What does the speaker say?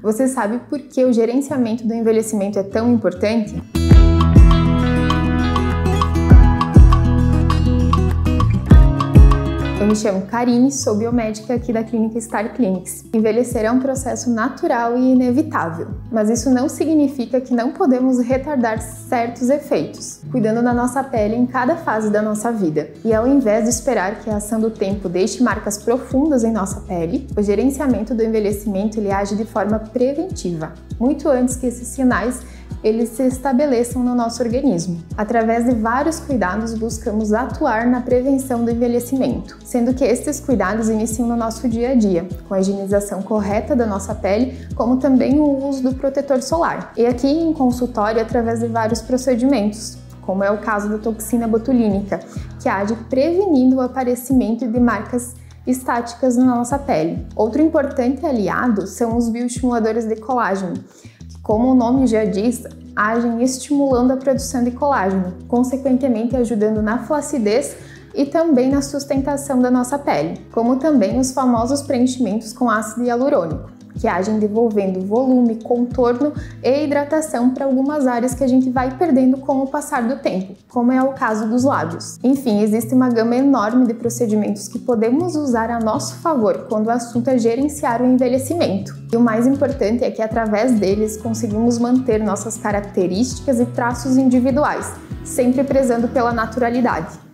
Você sabe por que o gerenciamento do envelhecimento é tão importante? Eu me chamo Karine, sou biomédica aqui da clínica Star Clinics. Envelhecer é um processo natural e inevitável, mas isso não significa que não podemos retardar certos efeitos, cuidando da nossa pele em cada fase da nossa vida. E ao invés de esperar que a ação do tempo deixe marcas profundas em nossa pele, o gerenciamento do envelhecimento ele age de forma preventiva, muito antes que esses sinais eles se estabeleçam no nosso organismo. Através de vários cuidados, buscamos atuar na prevenção do envelhecimento, sendo que estes cuidados iniciam no nosso dia a dia, com a higienização correta da nossa pele, como também o uso do protetor solar. E aqui em consultório, através de vários procedimentos, como é o caso da toxina botulínica, que age prevenindo o aparecimento de marcas estáticas na nossa pele. Outro importante aliado são os bioestimuladores de colágeno, como o nome já diz, agem estimulando a produção de colágeno, consequentemente ajudando na flacidez e também na sustentação da nossa pele, como também os famosos preenchimentos com ácido hialurônico, que agem devolvendo volume, contorno e hidratação para algumas áreas que a gente vai perdendo com o passar do tempo, como é o caso dos lábios. Enfim, existe uma gama enorme de procedimentos que podemos usar a nosso favor quando o assunto é gerenciar o envelhecimento. E o mais importante é que através deles conseguimos manter nossas características e traços individuais, sempre prezando pela naturalidade.